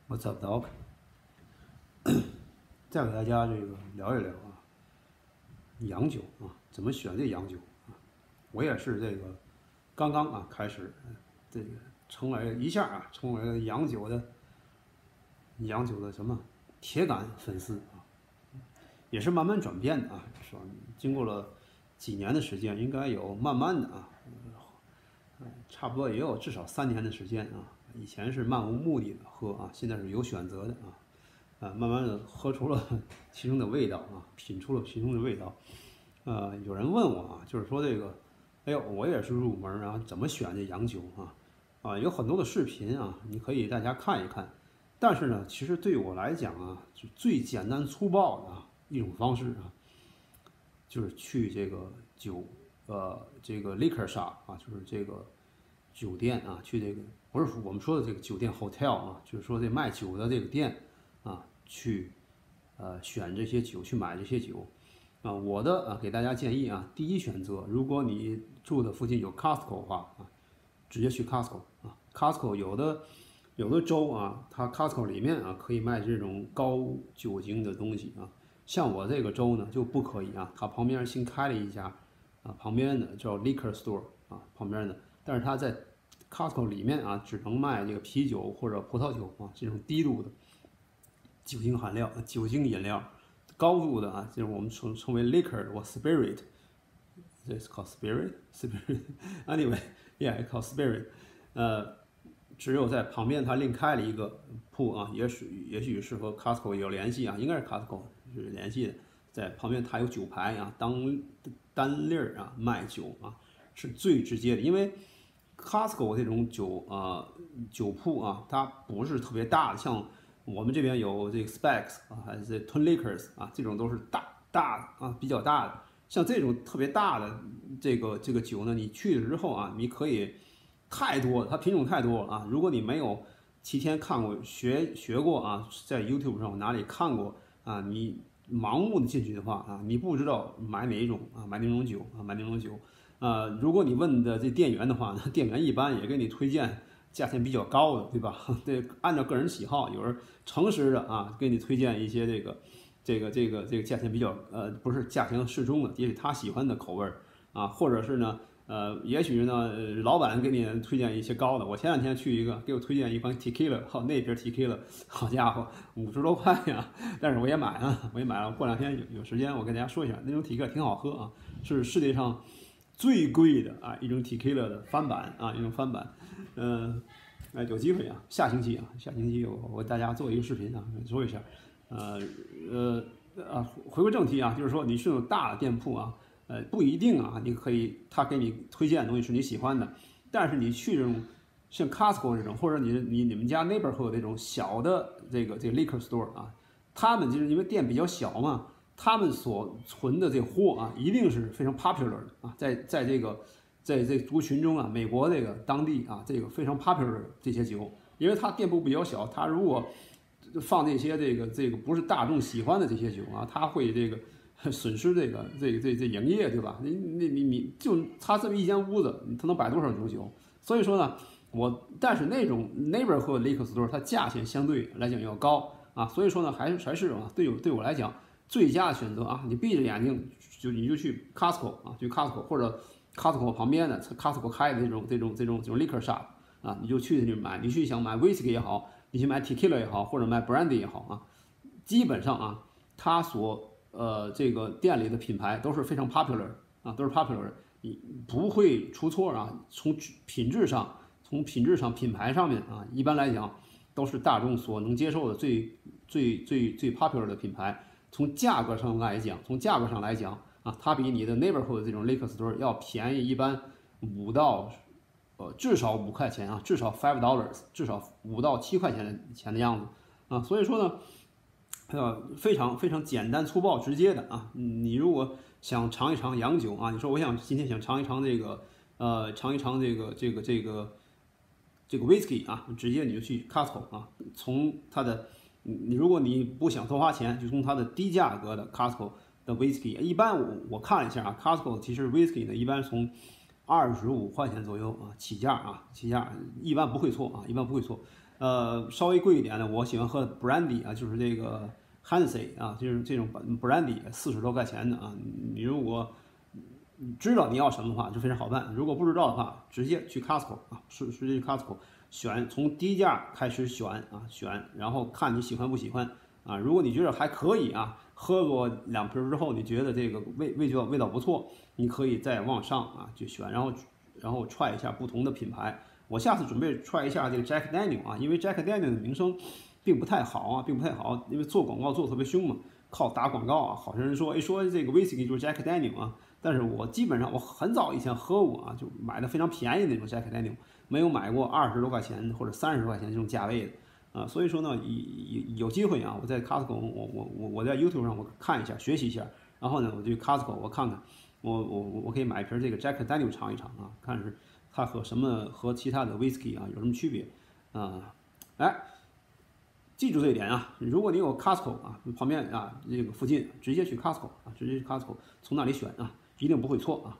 What's up, dog？再给大家这个聊一聊啊，洋酒啊，怎么选这洋酒啊？我也是这个刚刚啊开始这个成为一下啊成为了洋酒的什么铁杆粉丝啊，也是慢慢转变的啊，说经过了几年的时间，应该有慢慢的啊，差不多也有至少3年的时间啊。以前是漫无目的的喝啊，现在是有选择的啊，慢慢的喝出了其中的味道啊，品出了其中的味道。有人问我啊，就是说这个，哎呦，我也是入门啊，怎么选这洋酒有很多的视频啊，你可以大家看一看。但是呢，其实对我来讲啊，就最简单粗暴的一种方式啊，就是去这个这个 liquor shop 啊，就是这个酒店啊，去这个不是我们说的这个酒店 hotel 啊，就是说这卖酒的这个店啊，去选这些酒，去买这些酒啊。我的给大家建议啊，第一选择，如果你住的附近有 Costco 的话啊，直接去 Costco 啊。Costco 有的州啊，它 Costco 里面啊可以卖这种高酒精的东西啊。像我这个州呢就不可以啊，它旁边新开了一家旁边的叫 liquor store 啊，旁边的，但是它在 Costco 里面啊只能卖这个啤酒或者葡萄酒啊这种低度的酒精含量、酒精饮料，高度的啊就是我们称为 liquor 或 spirit。This called spirit. Anyway, yeah, it's called spirit. 只有在旁边它另开了一个铺啊，也许是和 Costco 有联系啊，应该是 Costco 是联系的，在旁边它有酒牌啊，单粒儿啊卖酒啊，是最直接的，因为 Costco 这种酒铺啊，它不是特别大的，像我们这边有这个 Specs 啊，还是 Twin Liquors 啊，这种都是大比较大的。像这种特别大的这个酒呢，你去了之后啊，你可以太多了，它品种太多了啊。如果你没有提前看过学过啊，在 YouTube 上哪里看过啊，你盲目的进去的话啊，你不知道买哪一种啊，买哪种酒。如果你问的这店员的话呢，店员一般也给你推荐价钱比较高的，对吧？对，按照个人喜好，有人诚实的啊，给你推荐一些这个价钱比较不是价钱适中的，也许他喜欢的口味啊，或者是呢也许呢老板给你推荐一些高的。我前2天去一个，给我推荐一款 tequila， 那瓶 tequila， 好家伙，50多块呀！但是我也买了，过2天有时间我跟大家说一下，那种 tequila 挺好喝啊，是世界上最贵的一种 tequila 的翻版啊，一种翻版。有机会啊，下星期我给大家做一个视频啊，说一下。回归正题啊，就是说你是有大的店铺啊，不一定啊，他给你推荐的东西是你喜欢的，但是你去这种像 Costco 这种，或者你们家 neighborhood 这种小的这个 liquor store 啊，他们就是因为店比较小嘛，他们所存的这货啊，一定是非常 popular 的啊，在这族群中啊，美国这个当地啊，这个非常 popular 的这些酒，因为它店铺比较小，它如果放这些这个不是大众喜欢的这些酒啊，它会这个损失这营业，对吧？你就它这么一间屋子，它能摆多少种酒？所以说呢，但是那种 neighborhood liquor store 它价钱相对来讲要高啊，所以说呢还是啊，对我来讲最佳的选择啊，你闭着眼睛你就去 Costco 啊，去 Costco 或者 Costco 旁边的 Costco 开的这种 liquor shop 啊，你就去那里买，你去想买 whisky 也好。你去买 tequila 也好，或者买 brandy 也好啊，基本上啊，它这个店里的品牌都是非常 popular 啊，都是 popular 的，你不会出错啊。从品质上、品牌上面啊，一般来讲都是大众所能接受的最 popular 的品牌。从价格上来讲啊，它比你的 neighborhood 这种 liquor store 要便宜，一般5到至少5块钱啊，至少$5，至少5到7块钱的样子啊。所以说呢，非常简单粗暴直接的啊。你如果想尝一尝洋酒啊，你说我今天想尝一尝这个whisky 啊，直接你就去 Costco 啊，从它的如果你不想多花钱，就从它的低价格的 Costco 的 whisky。一般我看了一下啊，Costco 其实 whisky 呢一般从 25块钱左右啊，起价啊，起价一般不会错啊，一般不会错。稍微贵一点的，我喜欢喝 brandy 啊，就是这个 Hennessy 啊，就是这种 brandy 40多块钱的啊。你如果知道你要什么的话，就非常好办；如果不知道的话，直接去 Costco 啊，直接去 Costco 选，从低价开始选啊，选，然后看你喜欢不喜欢啊。如果你觉得还可以啊，喝过2瓶之后，你觉得这个味道不错，你可以再往上啊去选，然后踹一下不同的品牌。我下次准备踹一下这个 Jack Daniel 啊，因为 Jack Daniel 的名声并不太好啊，并不太好，因为做广告做得特别凶嘛，靠打广告啊。好像人说，哎，说这个 whisky 就是 Jack Daniel 啊，但是我基本上我很早以前喝过啊，就买的非常便宜的那种 Jack Daniel，没有买过20多块钱或者30多块钱这种价位的啊。所以说呢，有机会啊，我在 Costco，我在 YouTube 上我看一下，学习一下，然后呢，我就 Costco 我看看，我可以买一瓶这个 Jack Daniel 尝一尝啊，看是它和其他的 whisky 啊有什么区别啊？哎，记住这一点啊！如果你有 Costco 啊，旁边啊这个附近直接去 Costco 啊，直接去 Costco 从那里选啊，一定不会错啊。